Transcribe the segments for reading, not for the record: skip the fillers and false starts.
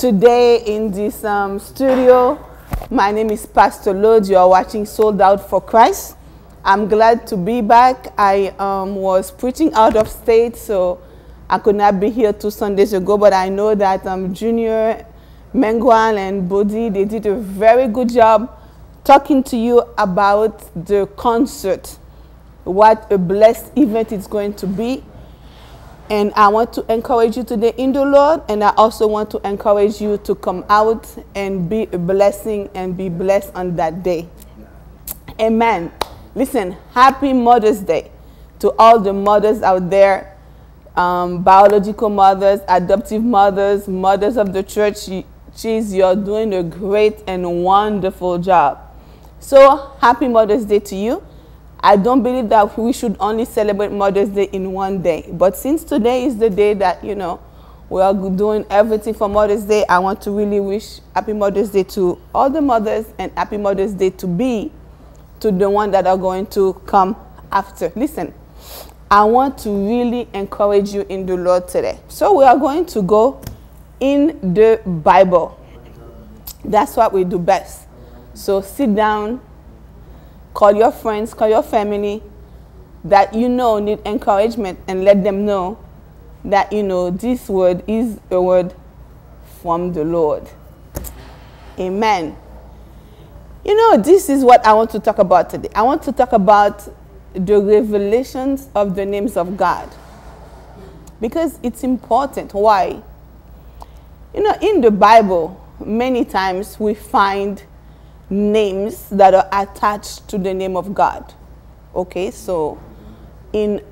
today in this studio. My name is Pastor Lode. You are watching Sold Out for Christ. I'm glad to be back. I was preaching out of state, so I could not be here 2 Sundays ago, but I know that Junior, Mengwan, and Bodhi, they did a very good job talking to you about the concert, what a blessed event it's going to be. And I want to encourage you today in the Lord, and I also want to encourage you to come out and be a blessing and be blessed on that day. Amen. Listen, happy Mother's Day to all the mothers out there, biological mothers, adoptive mothers, mothers of the church. You're doing a great and wonderful job. So happy Mother's Day to you. I don't believe that we should only celebrate Mother's Day in one day. But since today is the day that, you know, we are doing everything for Mother's Day, I want to really wish Happy Mother's Day to all the mothers, and Happy Mother's Day to the ones that are going to come after. Listen, I want to really encourage you in the Lord today. So we are going to go in the Bible. That's what we do best. So sit down. Call your friends, call your family that you know need encouragement, and let them know that, you know, this word is a word from the Lord. Amen. You know, this is what I want to talk about today. I want to talk about the revelations of the names of God, because it's important. Why? You know, in the Bible, many times we find names that are attached to the name of God. Okay, so in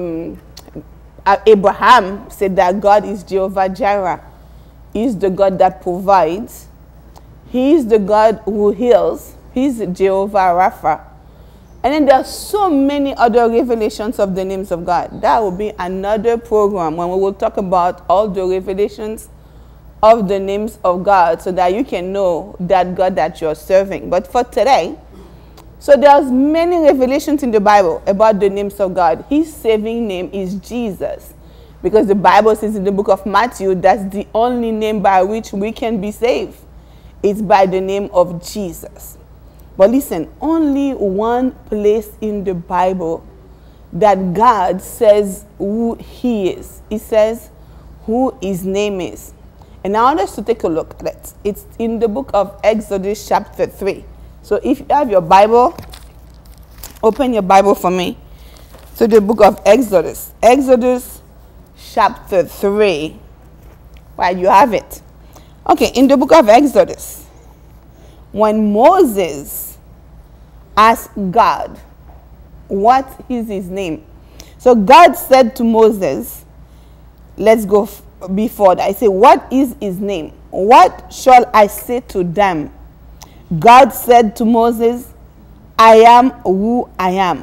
Abraham said that God is Jehovah Jireh. He's the God that provides. He is the God who heals. He's Jehovah Rapha. And then there are so many other revelations of the names of God. That will be another program when we will talk about all the revelations of the names of God, so that you can know that God that you're serving. But for today, so there's many revelations in the Bible about the names of God. His saving name is Jesus, because the Bible says in the book of Matthew, that's the only name by which we can be saved. It's by the name of Jesus. But listen, only one place in the Bible that God says who he is. He says who his name is. And I want us to take a look at it. It's in the book of Exodus chapter 3. So if you have your Bible, open your Bible for me to the book of Exodus. Exodus chapter 3. Right, you have it. Okay, in the book of Exodus, when Moses asked God, what is his name? So God said to Moses, let's go before that. I say, what is his name? What shall I say to them? God said to Moses, I am who I am.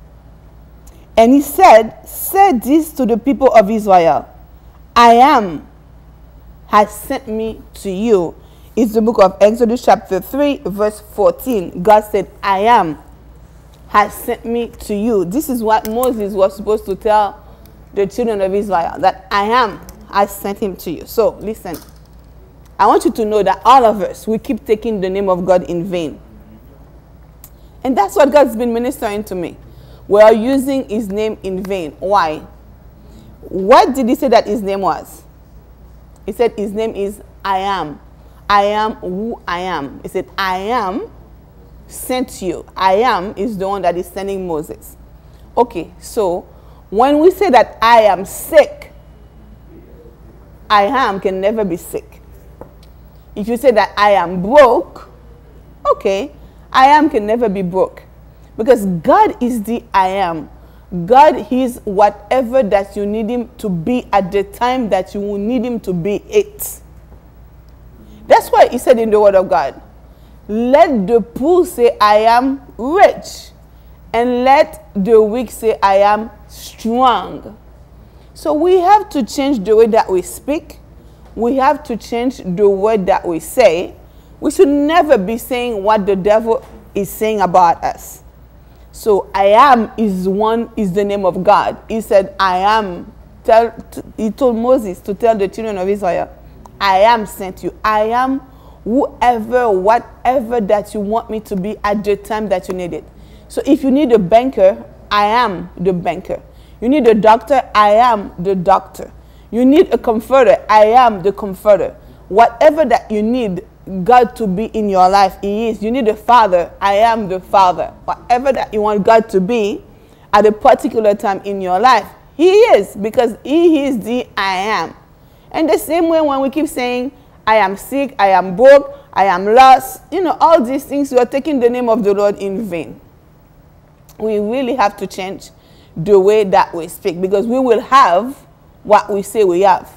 And he said, say this to the people of Israel, I am has sent me to you. It's the book of Exodus chapter 3 verse 14. God said, I am has sent me to you. This is what Moses was supposed to tell the children of Israel, that I am I sent him to you. So listen, I want you to know that all of us, we keep taking the name of God in vain. And that's what God's been ministering to me. We are using his name in vain. Why? What did he say that his name was? He said his name is I am. I am who I am. He said, I am sent you. I am is the one that is sending Moses. Okay, so when we say that I am sick, I am can never be sick. If you say that I am broke, okay, I am can never be broke. Because God is the I am. God is whatever that you need him to be at the time that you will need him to be it. That's why he said in the word of God, let the poor say I am rich, and let the weak say I am strong. So we have to change the way that we speak. We have to change the word that we say. We should never be saying what the devil is saying about us. So I am is the name of God. He said, I am. He told Moses to tell the children of Israel, I am sent you. I am whoever, whatever that you want me to be at the time that you need it. So if you need a banker, I am the banker. You need a doctor, I am the doctor. You need a comforter, I am the comforter. Whatever that you need God to be in your life, He is. You need a father, I am the father. Whatever that you want God to be at a particular time in your life, He is, because He is the I am. And the same way when we keep saying, I am sick, I am broke, I am lost, all these things, we are taking the name of the Lord in vain. We really have to change the way that we speak, because we will have what we say we have.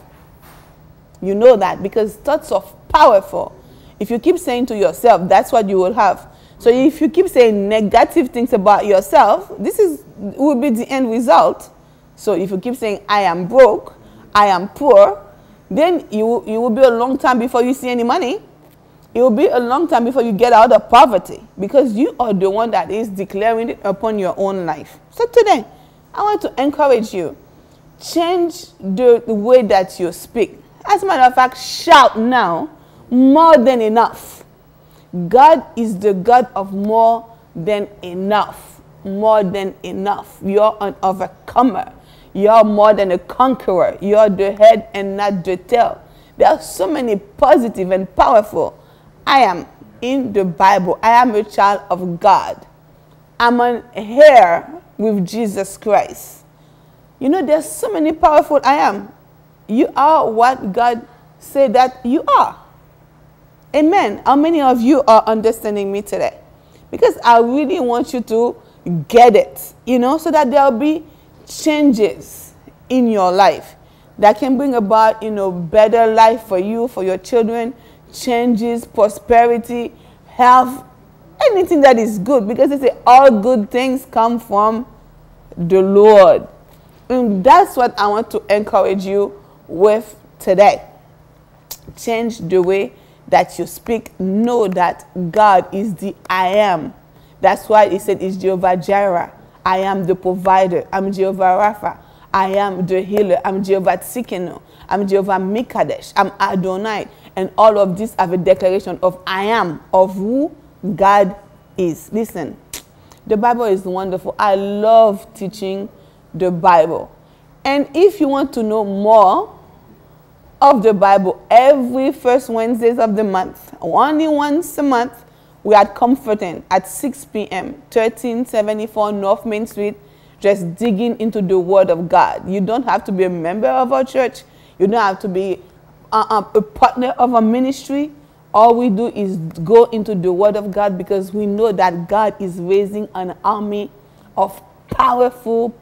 You know that, because thoughts are powerful. If you keep saying to yourself, that's what you will have. So if you keep saying negative things about yourself, will be the end result. So if you keep saying, I am broke, I am poor, then you will be a long time before you see any money. It will be a long time before you get out of poverty, because you are the one that is declaring it upon your own life. So today, I want to encourage you. Change the way that you speak. As a matter of fact, shout now, more than enough. God is the God of more than enough. More than enough. You're an overcomer. You're more than a conqueror. You're the head and not the tail. There are so many positive and powerful I am in the Bible. I am a child of God. I'm an heir with Jesus Christ. There's so many powerful I am. You are what God said that you are. Amen. How many of you are understanding me today? Because I really want you to get it, so that there will be changes in your life that can bring about, better life for you, for your children, changes, prosperity, health, anything that is good. Because they say all good things come from the Lord. And that's what I want to encourage you with today. Change the way that you speak. Know that God is the I am. That's why He said it's Jehovah Jireh. I am the provider. I'm Jehovah Rapha. I am the healer. I'm Jehovah Tsidkenu. I'm Jehovah Mikadesh. I'm Adonai. And all of these have a declaration of I am, of who God is. Listen, the Bible is wonderful. I love teaching the Bible. And if you want to know more of the Bible, every first Wednesdays of the month, only once a month, we are Comforting at 6 p.m., 1374 North Main Street, just digging into the Word of God. You don't have to be a member of our church. You don't have to be a partner of a ministry. All we do is go into the Word of God, because we know that God is raising an army of powerful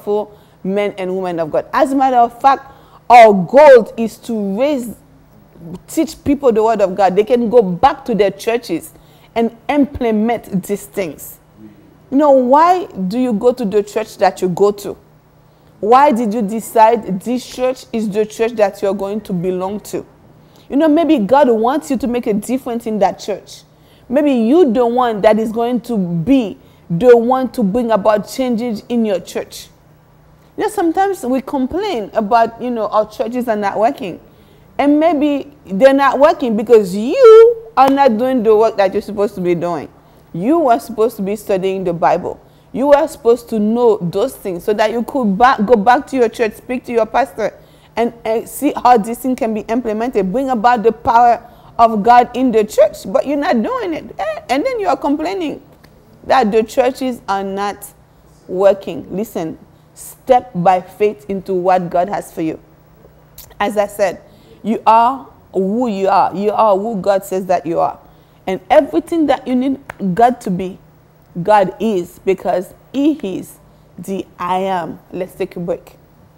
men and women of God. As a matter of fact, our goal is to teach people the Word of God. They can go back to their churches and implement these things. Why do you go to the church that you go to? Why did you decide this church is the church that you're going to belong to? Maybe God wants you to make a difference in that church. Maybe you're the one that is going to be the one to bring about changes in your church. Sometimes we complain about, our churches are not working. And maybe they're not working because you are not doing the work that you're supposed to be doing. You were supposed to be studying the Bible. You were supposed to know those things so that you could go back to your church, speak to your pastor, and see how this thing can be implemented. Bring about the power of God in the church. But you're not doing it. And then you are complaining that the churches are not working. Listen, step by faith into what God has for you. As I said, you are who you are. You are who God says that you are. And everything that you need God to be, God is, because He is the I am. Let's take a break.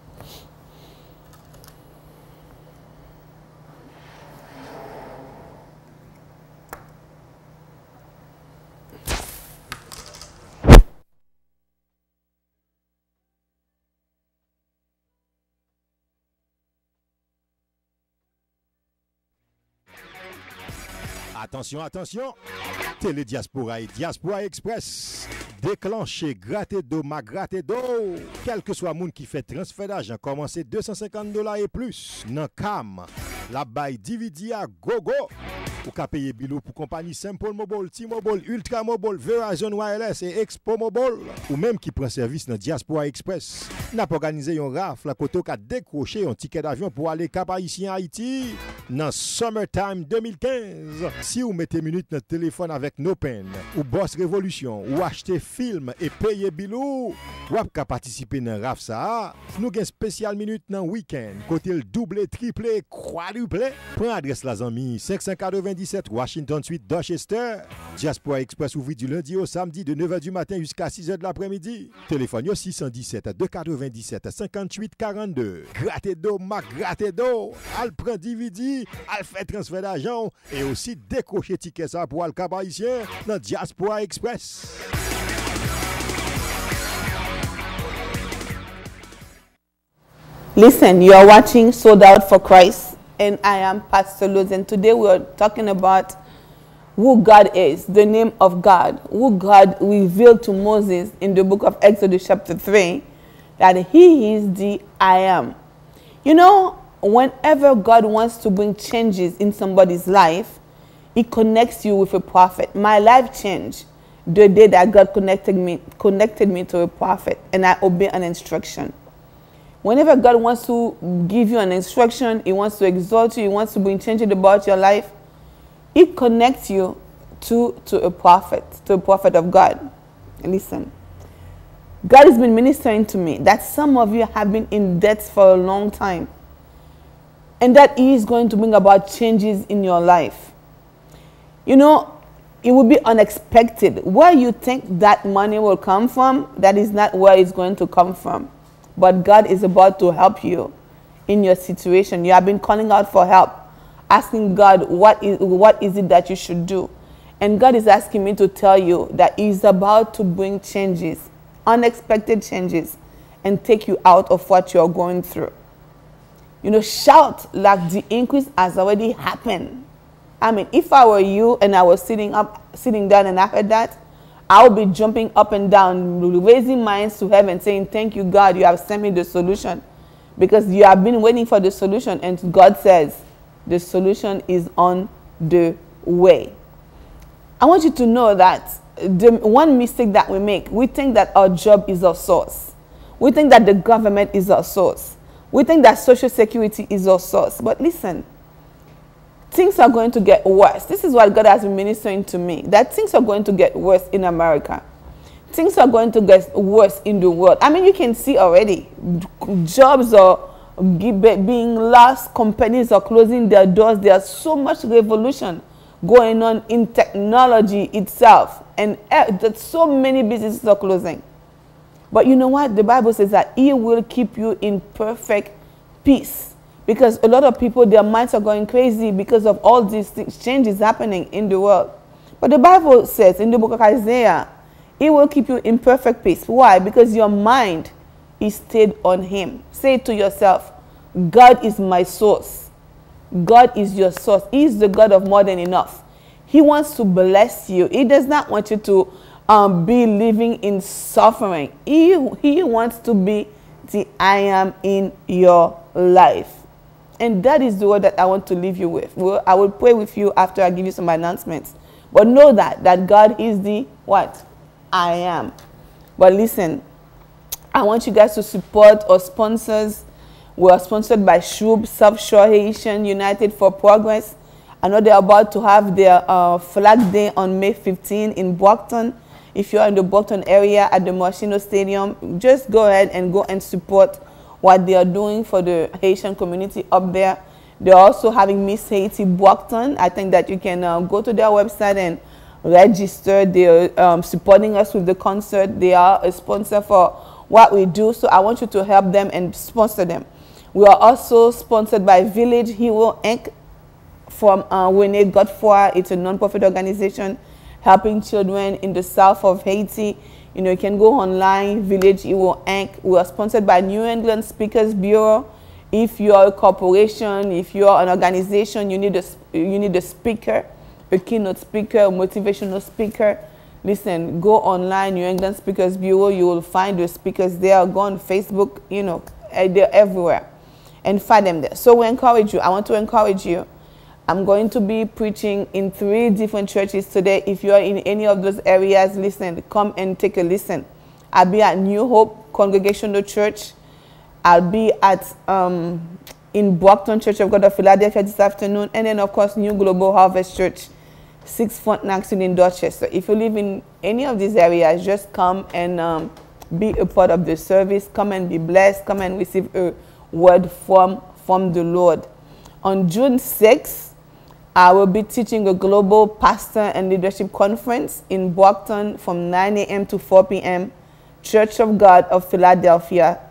Attention, attention, Télédiaspora et Diaspora Express. Déclenchez, grattez d'eau, ma grattez d'eau. Quel que soit le monde qui fait transfert d'argent, commencez $250 et plus. Dans CAM, La bay DVD à gogo. Ou ka payer bilou pour compagnie Simple Mobile, T-Mobile, Ultra Mobile, Verizon Wireless et Expo Mobile. Ou même qui prend service dans Diaspora Express. N'a pas organisé un rafle koto ka décroché un ticket d'avion pour aller Cap Haïtien Haïti dans Summertime 2015. Si vous mettez minute dans téléphone avec No Pen ou Boss Revolution ou acheter film et payer bilou, ou ka participer dans rafle ça. Nous gen spécial minute dans week-end côté le double, triple, quadruple. Prends adresse la zami 597 Washington Street, Dorchester. Diaspora Express ouvre du lundi au samedi de 9h du matin jusqu'à 6h de l'après-midi. Téléphone 617 297 58 42. Gratte-do, ma gratte-do. Al prend DVD, al fait transfert d'argent et aussi décrocher ticket ça pour al Cap Haïtien dans Diaspora Express. Listen, you are watching Sold Out for Christ, and I am Pastor Luz, and today we are talking about who God is, the name of God, who God revealed to Moses in the book of Exodus chapter 3, that he is the I am. You know, whenever God wants to bring changes in somebody's life, he connects you with a prophet. My life changed the day that God connected me to a prophet, and I obey an instruction. Whenever God wants to give you an instruction, he wants to exalt you, he wants to bring changes about your life, he connects you to a prophet of God. Listen, God has been ministering to me that some of you have been in debt for a long time, and that he is going to bring about changes in your life. You know, it will be unexpected. Where you think that money will come from, that is not where it's going to come from. But God is about to help you in your situation. You have been calling out for help, asking God, what is it that you should do? And God is asking me to tell you that he's about to bring changes, unexpected changes, and take you out of what you're going through. You know, shout like the increase has already happened. I mean, if I were you and I was sitting down and I heard that, I will be jumping up and down, raising my hands to heaven, saying, thank you, God, you have sent me the solution. Because you have been waiting for the solution, and God says the solution is on the way. I want you to know that the one mistake that we make, we think that our job is our source. We think that the government is our source. We think that social security is our source. But listen, things are going to get worse. This is what God has been ministering to me, that things are going to get worse in America. Things are going to get worse in the world. I mean, you can see already, jobs are being lost, companies are closing their doors. There's so much revolution going on in technology itself, and that so many businesses are closing. But you know what? The Bible says that he will keep you in perfect peace. Because a lot of people, their minds are going crazy because of all these changes happening in the world. But the Bible says in the book of Isaiah, he will keep you in perfect peace. Why? Because your mind is stayed on him. Say it to yourself, God is my source. God is your source. He is the God of more than enough. He wants to bless you. He does not want you to be living in suffering. He wants to be the I am in your life. And that is the word that I want to leave you with. I will pray with you after I give you some announcements. But know that God is the what? I am. But listen, I want you guys to support our sponsors. We are sponsored by Shub, South Shore Haitian United for Progress. I know they're about to have their Flag Day on May 15 in Brockton. If you're in the Brockton area at the Moschino Stadium, just go ahead and go and support what they are doing for the Haitian community up there. They're also having Miss Haiti Brockton. I think that you can go to their website and register. They're supporting us with the concert. They are a sponsor for what we do, so I want you to help them and sponsor them. We are also sponsored by Village Hero Inc. from Rene Godefroy. It's a non-profit organization helping children in the south of Haiti. You know, you can go online, Village Hero Inc. We are sponsored by New England Speakers Bureau. If you are a corporation, if you are an organization, you need a speaker, a keynote speaker, a motivational speaker. Listen, go online, New England Speakers Bureau. You will find the speakers there. Go on Facebook, you know, they're everywhere. and find them there. So we encourage you. I want to encourage you. I'm going to be preaching in 3 different churches today. If you are in any of those areas, listen, come and take a listen. I'll be at New Hope Congregational Church. I'll be at in Brockton Church of God of Philadelphia this afternoon. And then, of course, New Global Harvest Church, 6 Frontenac Street in Dorchester. If you live in any of these areas, just come and be a part of the service. Come and be blessed. Come and receive a word from the Lord. On June 6th, I will be teaching a global pastor and leadership conference in Brockton from 9 a.m. to 4 p.m. Church of God of Philadelphia,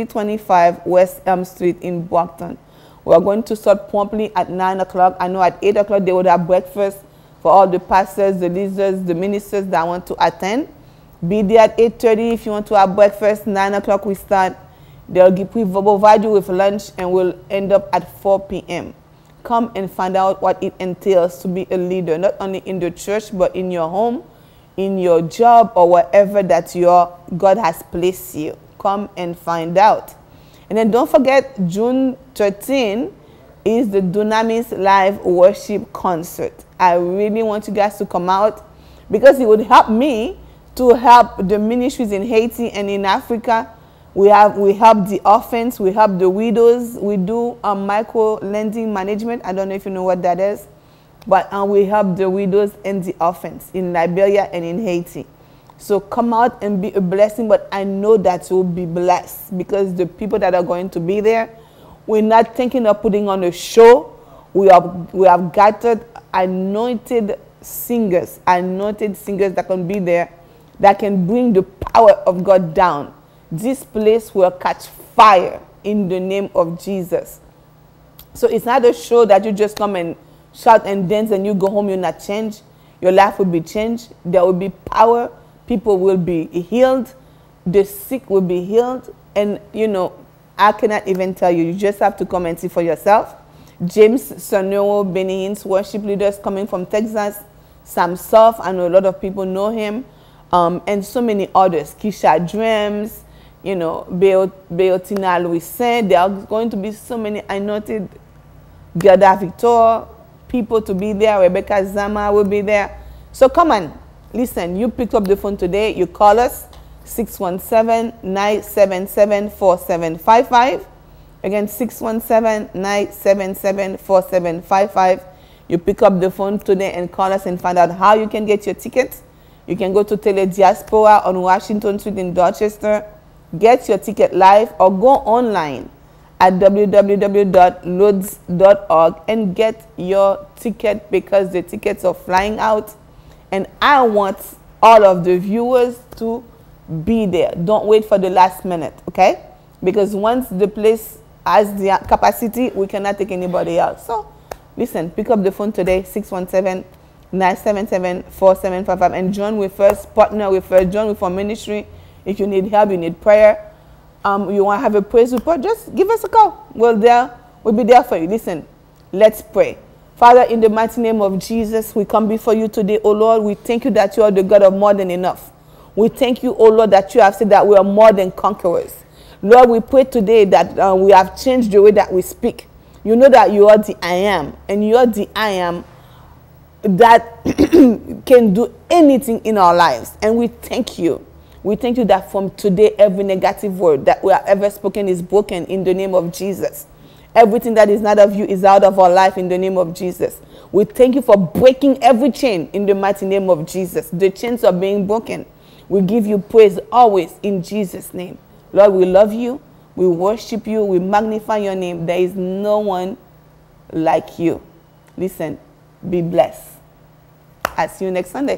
325 West Elm Street in Brockton. We are going to start promptly at 9 o'clock. I know at 8 o'clock they would have breakfast for all the pastors, the leaders, the ministers that want to attend. Be there at 8:30 if you want to have breakfast. 9 o'clock we start. They'll provide you with lunch and we'll end up at 4 p.m. Come and find out what it entails to be a leader, not only in the church, but in your home, in your job, or wherever that God has placed you. Come and find out. And then don't forget, June 13 is the Dunamis Live Worship Concert. I really want you guys to come out because it would help me to help the ministries in Haiti and in Africa. We help the orphans, we help the widows, we do micro lending management. I don't know if you know what that is, but we help the widows and the orphans in Liberia and in Haiti. So come out and be a blessing, but I know that you'll be blessed because the people that are going to be there, we're not thinking of putting on a show. We have gathered anointed singers that can be there, that can bring the power of God down. This place will catch fire in the name of Jesus. So it's not a show that you just come and shout and dance and you go home, you're not changed. Your life will be changed. There will be power. People will be healed. The sick will be healed. And, you know, I cannot even tell you. You just have to come and see for yourself. James Sonoro, Benny Hinn's worship leaders coming from Texas. Sam Soft, I know a lot of people know him. And so many others. Keisha Dreams. You know, Beotina Louis Saint. There are going to be so many anointed Gerda Victor people to be there. Rebecca Zama will be there. So come on, listen. You pick up the phone today. You call us 617-977-4755. Again, 617-977-4755. You pick up the phone today and call us and find out how you can get your tickets. You can go to Telediaspora on Washington Street in Dorchester. Get your ticket live or go online at www.loads.org and get your ticket because the tickets are flying out. And I want all of the viewers to be there. Don't wait for the last minute, okay? Because once the place has the capacity, we cannot take anybody else. So listen, pick up the phone today, 617-977-4755, and join with us, partner with us, join with our ministry. If you need help, you need prayer, you want to have a praise report, just give us a call. We'll be there for you. Listen, let's pray. Father, in the mighty name of Jesus, we come before you today, oh Lord. We thank you that you are the God of more than enough. We thank you, oh Lord, that you have said that we are more than conquerors. Lord, we pray today that we have changed the way that we speak. You know that you are the I am, and you are the I am that can do anything in our lives. And we thank you. We thank you that from today, every negative word that we have ever spoken is broken in the name of Jesus. Everything that is not of you is out of our life in the name of Jesus. We thank you for breaking every chain in the mighty name of Jesus. The chains are being broken. We give you praise always in Jesus' name. Lord, we love you. We worship you. We magnify your name. There is no one like you. Listen, be blessed. I'll see you next Sunday.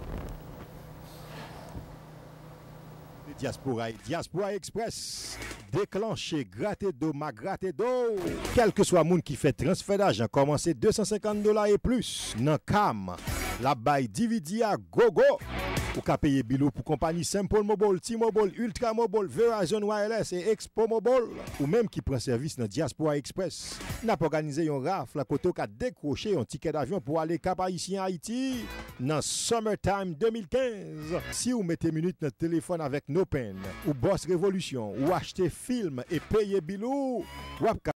Diaspora Express. Déclenché, gratter d'eau, ma gratter d'eau. Quel que soit monde qui fait transfert d'argent, commencez $250 et plus. Nan Cam, la baille DVD à gogo. Ou ka payer bilo pour compagnie Simple Mobile, T-Mobile, Ultra Mobile, Verizon Wireless et Expo Mobile. Ou même qui prend service dans Diaspora Express. N'a pas organisé un rafle à côté qu'a décroché un ticket d'avion pour aller cap ici en Haïti dans Summertime 2015. Si vous mettez minute dans téléphone avec No Pen ou Boss Revolution ou acheter film et payer bilo, ou